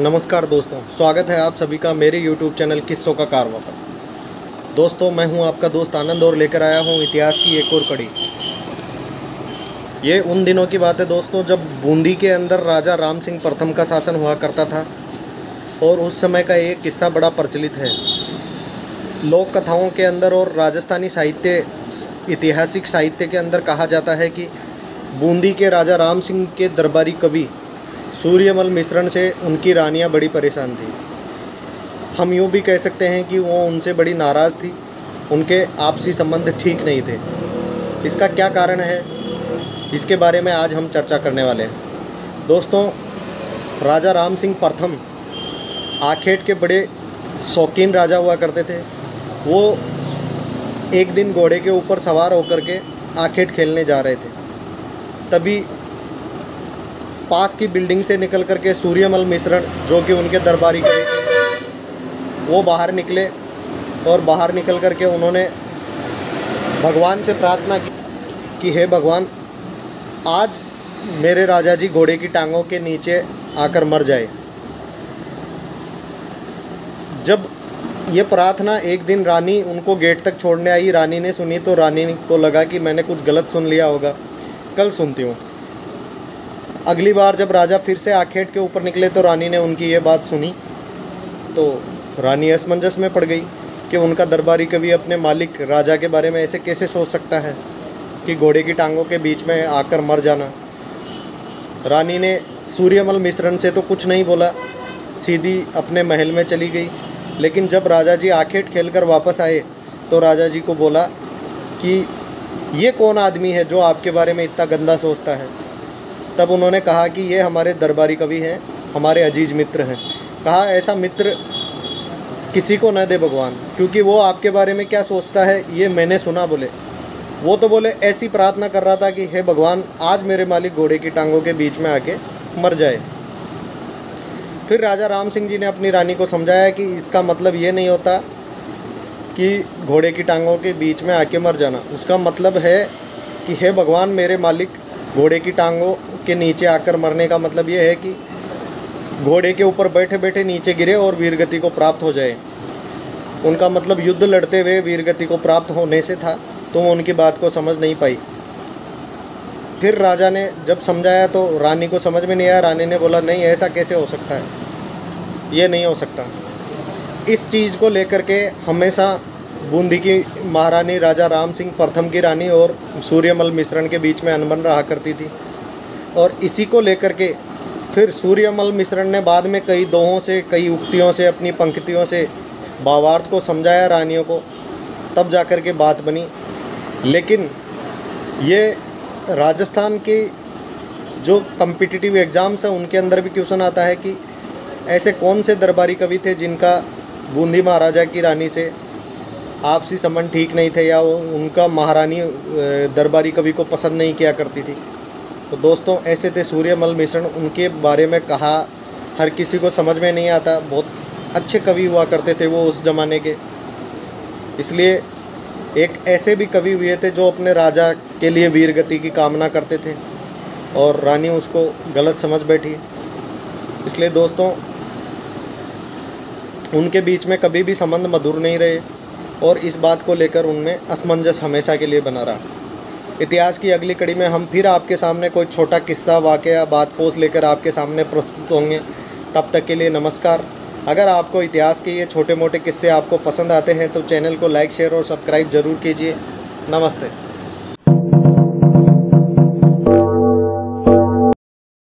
नमस्कार दोस्तों, स्वागत है आप सभी का मेरे YouTube चैनल किस्सों का कारवां पर। दोस्तों, मैं हूं आपका दोस्त आनंद और लेकर आया हूं इतिहास की एक और कड़ी। ये उन दिनों की बात है दोस्तों, जब बूंदी के अंदर राजा राम सिंह प्रथम का शासन हुआ करता था। और उस समय का एक किस्सा बड़ा प्रचलित है लोक कथाओं के अंदर और राजस्थानी साहित्य, ऐतिहासिक साहित्य के अंदर कहा जाता है कि बूंदी के राजा राम सिंह के दरबारी कवि सूर्यमल मिश्रण से उनकी रानियां बड़ी परेशान थी। हम यूँ भी कह सकते हैं कि वो उनसे बड़ी नाराज़ थी, उनके आपसी संबंध ठीक नहीं थे। इसका क्या कारण है, इसके बारे में आज हम चर्चा करने वाले हैं। दोस्तों, राजा राम सिंह प्रथम आखेट के बड़े शौकीन राजा हुआ करते थे। वो एक दिन घोड़े के ऊपर सवार होकर के आखेट खेलने जा रहे थे। तभी पास की बिल्डिंग से निकल करके सूर्यमल मिश्रण, जो कि उनके दरबारी कवि थे, वो बाहर निकले और बाहर निकल करके उन्होंने भगवान से प्रार्थना की कि हे भगवान, आज मेरे राजा जी घोड़े की टांगों के नीचे आकर मर जाए। जब ये प्रार्थना एक दिन रानी उनको गेट तक छोड़ने आई, रानी ने सुनी तो रानी को लगा कि मैंने कुछ गलत सुन लिया होगा, कल सुनती हूँ। अगली बार जब राजा फिर से आखेट के ऊपर निकले तो रानी ने उनकी ये बात सुनी तो रानी असमंजस में पड़ गई कि उनका दरबारी कवि अपने मालिक राजा के बारे में ऐसे कैसे सोच सकता है कि घोड़े की टांगों के बीच में आकर मर जाना। रानी ने सूर्यमल मिश्रण से तो कुछ नहीं बोला, सीधी अपने महल में चली गई। लेकिन जब राजा जी आखेट खेलकर वापस आए तो राजा जी को बोला कि ये कौन आदमी है जो आपके बारे में इतना गंदा सोचता है। तब उन्होंने कहा कि ये हमारे दरबारी कवि हैं, हमारे अजीज मित्र हैं। कहा ऐसा मित्र किसी को न दे भगवान, क्योंकि वो आपके बारे में क्या सोचता है ये मैंने सुना। बोले वो तो बोले ऐसी प्रार्थना कर रहा था कि हे भगवान, आज मेरे मालिक घोड़े की टांगों के बीच में आके मर जाए। फिर राजा राम सिंह जी ने अपनी रानी को समझाया कि इसका मतलब ये नहीं होता कि घोड़े की टांगों के बीच में आके मर जाना। उसका मतलब है कि हे भगवान, मेरे मालिक घोड़े की टांगों के नीचे आकर मरने का मतलब ये है कि घोड़े के ऊपर बैठे बैठे नीचे गिरे और वीरगति को प्राप्त हो जाए। उनका मतलब युद्ध लड़ते हुए वीरगति को प्राप्त होने से था, तो वो उनकी बात को समझ नहीं पाई। फिर राजा ने जब समझाया तो रानी को समझ में नहीं आया। रानी ने बोला नहीं, ऐसा कैसे हो सकता है, ये नहीं हो सकता। इस चीज़ को लेकर के हमेशा बूंदी की महारानी राजा राम सिंह प्रथम की रानी और सूर्यमल मिश्रण के बीच में अनबन रहा करती थी। और इसी को लेकर के फिर सूर्यमल मिश्रण ने बाद में कई दोहों से, कई उक्तियों से, अपनी पंक्तियों से भावार्थ को समझाया रानियों को, तब जाकर के बात बनी। लेकिन ये राजस्थान के जो कम्पिटिटिव एग्ज़ाम्स हैं उनके अंदर भी क्वेश्चन आता है कि ऐसे कौन से दरबारी कवि थे जिनका बूंदी महाराजा की रानी से आपसी संबंध ठीक नहीं थे, या उनका महारानी दरबारी कवि को पसंद नहीं किया करती थी। तो दोस्तों, ऐसे थे सूर्यमल मिश्रण। उनके बारे में कहा हर किसी को समझ में नहीं आता, बहुत अच्छे कवि हुआ करते थे वो उस ज़माने के। इसलिए एक ऐसे भी कवि हुए थे जो अपने राजा के लिए वीरगति की कामना करते थे और रानी उसको गलत समझ बैठी। इसलिए दोस्तों, उनके बीच में कभी भी संबंध मधुर नहीं रहे और इस बात को लेकर उनमें असमंजस हमेशा के लिए बना रहा। इतिहास की अगली कड़ी में हम फिर आपके सामने कोई छोटा किस्सा, वाक़या, बात पोस्ट लेकर आपके सामने प्रस्तुत होंगे। तब तक के लिए नमस्कार। अगर आपको इतिहास के ये छोटे मोटे किस्से आपको पसंद आते हैं तो चैनल को लाइक, शेयर और सब्सक्राइब ज़रूर कीजिए। नमस्ते।